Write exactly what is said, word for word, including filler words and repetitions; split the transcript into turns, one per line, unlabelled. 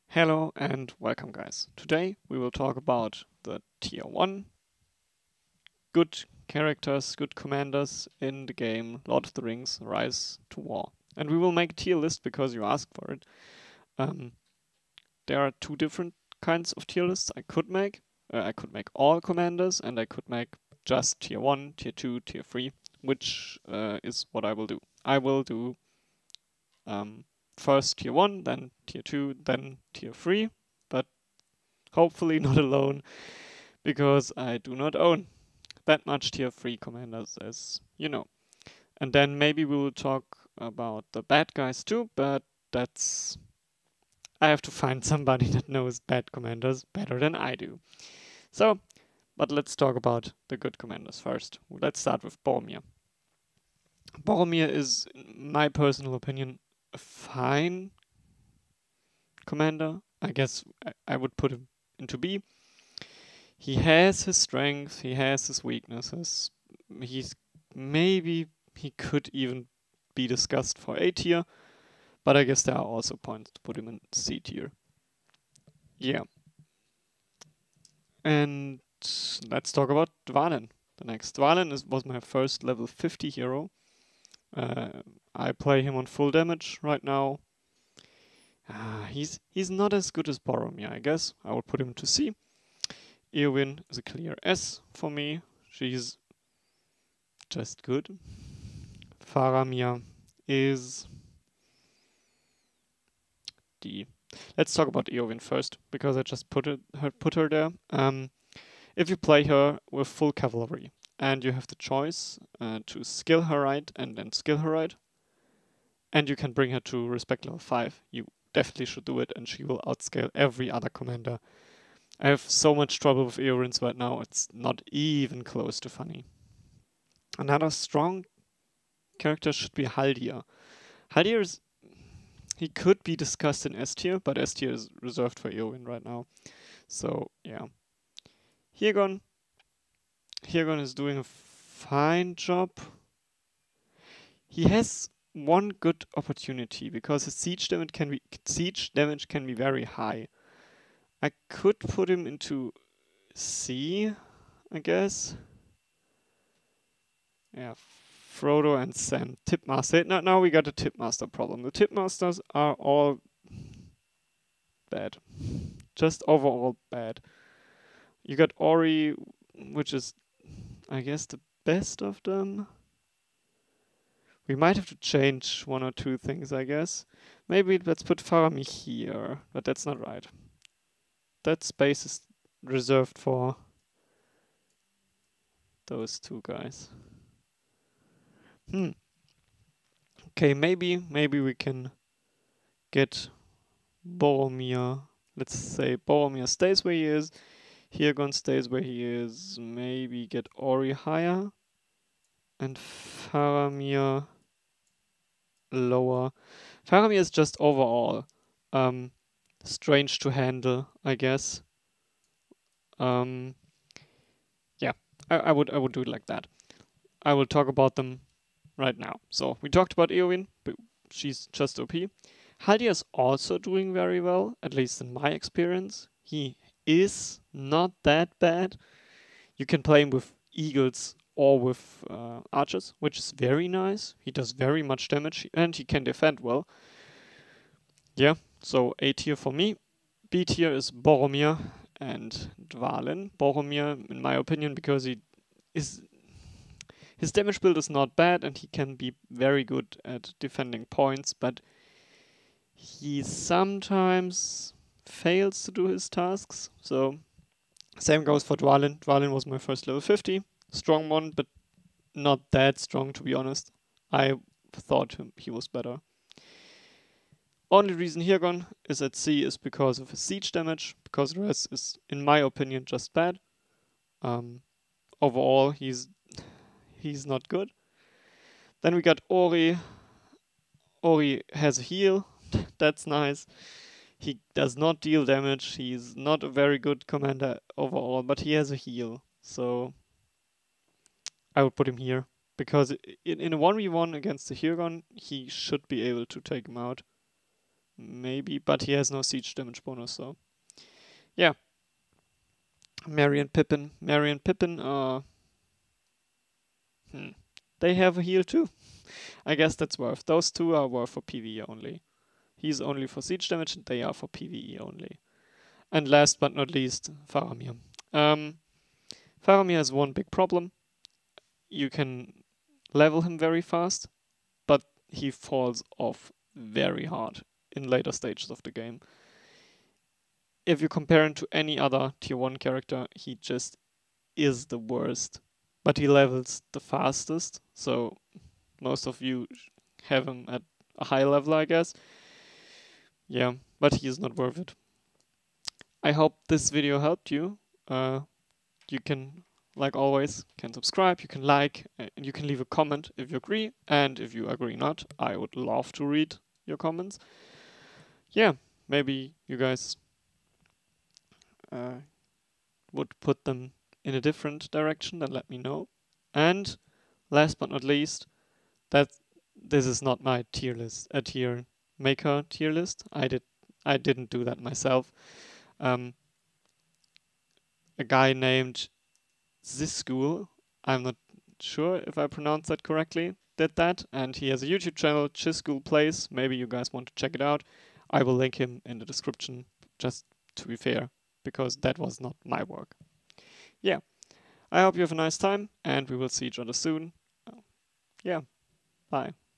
Hello and welcome guys. Today we will talk about the tier one good characters, good commanders in the game Lord of the Rings Rise to War. And we will make a tier list because you asked for it. Um, there are two different kinds of tier lists I could make. Uh, I could make all commanders and I could make just tier one, tier two, tier three, which uh, is what I will do. I will do um, first tier one, then tier two, then tier three, but hopefully not alone, because I do not own that much tier three commanders, as you know. And then maybe we will talk about the bad guys too, but that's... I have to find somebody that knows bad commanders better than I do. So, but let's talk about the good commanders first. Let's start with Boromir. Boromir is, in my personal opinion, a fine commander. I guess I, I would put him into B. He has his strengths, he has his weaknesses. He's maybe he could even be discussed for A tier, but I guess there are also points to put him in C tier. Yeah. And let's talk about Dvalin. The next Dvalin is, was my first level fifty hero. Uh, I play him on full damage right now. Uh, he's he's not as good as Boromir, I guess. I would put him to C. Eowyn is a clear S for me. She's just good. Faramir is D. Let's talk about Eowyn first, because I just put it her, put her there. Um, if you play her with full cavalry and you have the choice uh, to skill her right and then skill her right, and you can bring her to respect level five, you definitely should do it, and she will outscale every other commander. I have so much trouble with Eowyn right now, it's not even close to funny. Another strong character should be Haldir. Haldir is... he could be discussed in S tier, but S tier is reserved for Eowyn right now. So, yeah. Hirgon. Hirgon is doing a fine job. He has one good opportunity, because his siege damage can be siege damage can be very high. I could put him into C, I guess. Yeah, Frodo and Sam. Tipmaster. Now, now we got a Tipmaster problem. The Tipmasters are all bad. Just overall bad. You got Ori, which is, I guess, the best of them. We might have to change one or two things, I guess. Maybe let's put Faramir here, but that's not right. That space is reserved for those two guys. Hmm. Okay, maybe, maybe we can get Boromir. Let's say Boromir stays where he is. Hirgon stays where he is. Maybe get Ori higher. And Faramir lower. Faramir is just overall um, strange to handle, I guess. Um, yeah, I, I would I would do it like that. I will talk about them right now. So we talked about Eowyn, but she's just O P. Haldir is also doing very well, at least in my experience. He is not that bad. You can play him with eagles or with uh, archers, which is very nice. He does very much damage and he can defend well. Yeah, so A tier for me. B tier is Boromir and Dvalin. Boromir, in my opinion, because he is... his damage build is not bad and he can be very good at defending points, but he sometimes fails to do his tasks. So same goes for Dvalin. Dvalin was my first level fifty. Strong one, but not that strong, to be honest. I thought him, he was better. Only reason Hirgon is at C is because of his siege damage, because the rest is, in my opinion, just bad. Um, overall, he's he's not good. Then we got Ori. Ori has a heal. That's nice. He does not deal damage. He's not a very good commander overall, but he has a heal. So I would put him here. Because in, in a one v one against the Hirgon, he should be able to take him out. maybe, but he has no siege damage bonus, so yeah. Merry and Pippin. Merry and Pippin are... Hmm. They have a heal too. I guess that's worth. Those two are worth for PvE only. He's only for siege damage, and they are for PvE only. And last but not least, Faramir. Um, Faramir has one big problem. You can level him very fast, but he falls off very hard in later stages of the game. If you compare him to any other tier one character, he just is the worst. But he levels the fastest, so most of you have him at a high level, I guess. Yeah, but he is not worth it. I hope this video helped you. Uh, you can, like always, can subscribe, you can like, and you can leave a comment if you agree. And if you agree not, I would love to read your comments. Yeah, maybe you guys uh, would put them in a different direction, then let me know. And last but not least, that this is not my tier list, a tier maker tier list. I did, I didn't do that myself. Um, a guy named Zischool, I'm not sure if I pronounced that correctly, did that, and he has a YouTube channel, Chischool Plays. Maybe you guys want to check it out. I will link him in the description, just to be fair, because that was not my work. Yeah, I hope you have a nice time, and we will see each other soon. Yeah, bye.